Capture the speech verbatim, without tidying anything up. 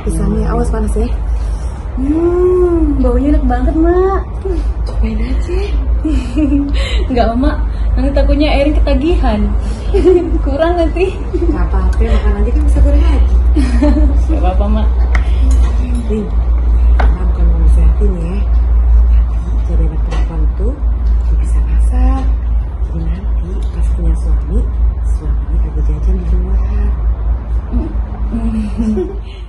pisangnya, awas panas ya. Hmm, baunya enak banget, Mak. Cobain aja. Enggak, Mak. Nanti takutnya Erin ketagihan. Kurang nanti. Gak apa-apa, makan aja kan bisa goreng lagi. Gak apa-apa, Mak. Rin, Mama bukan mau nasehatin ya. Tapi jadi anak perempuan tuh dia bisa masak. Jadi nanti pas punya suami, suaminya kagak jajan di luar.